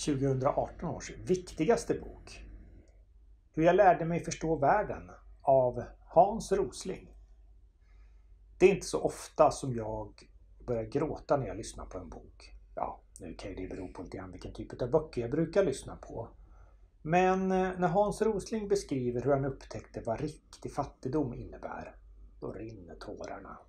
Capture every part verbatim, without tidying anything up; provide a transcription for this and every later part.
tjugohundraarton års viktigaste bok. Hur jag lärde mig förstå världen av Hans Rosling. Det är inte så ofta som jag börjar gråta när jag lyssnar på en bok. Ja, nu kan det bero på lite grann vilken typ av böcker jag brukar lyssna på. Men när Hans Rosling beskriver hur han upptäckte vad riktig fattigdom innebär, då rinner tårarna.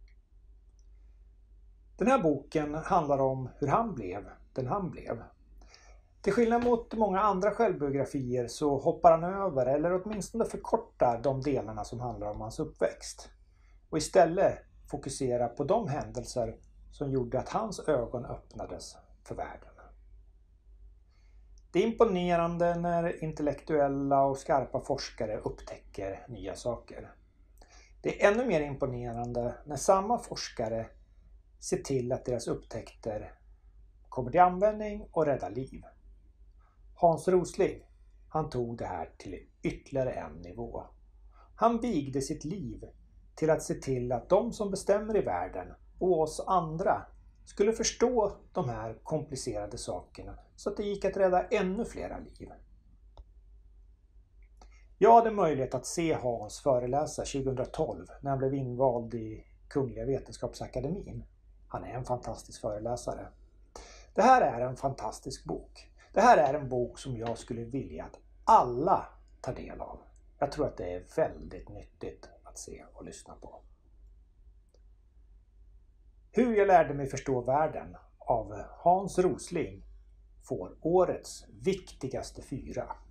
Den här boken handlar om hur han blev den han blev. Till skillnad mot många andra självbiografier så hoppar han över eller åtminstone förkortar de delarna som handlar om hans uppväxt. Och istället fokuserar på de händelser som gjorde att hans ögon öppnades för världen. Det är imponerande när intellektuella och skarpa forskare upptäcker nya saker. Det är ännu mer imponerande när samma forskare ser till att deras upptäckter kommer till användning och räddar liv. Hans Rosling, han tog det här till ytterligare en nivå. Han vigde sitt liv till att se till att de som bestämmer i världen och oss andra skulle förstå de här komplicerade sakerna så att det gick att rädda ännu flera liv. Jag hade möjlighet att se Hans föreläsa tjugohundratolv när han blev invald i Kungliga Vetenskapsakademin. Han är en fantastisk föreläsare. Det här är en fantastisk bok. Det här är en bok som jag skulle vilja att alla tar del av. Jag tror att det är väldigt nyttigt att se och lyssna på. Hur jag lärde mig förstå världen av Hans Rosling får årets viktigaste fyra.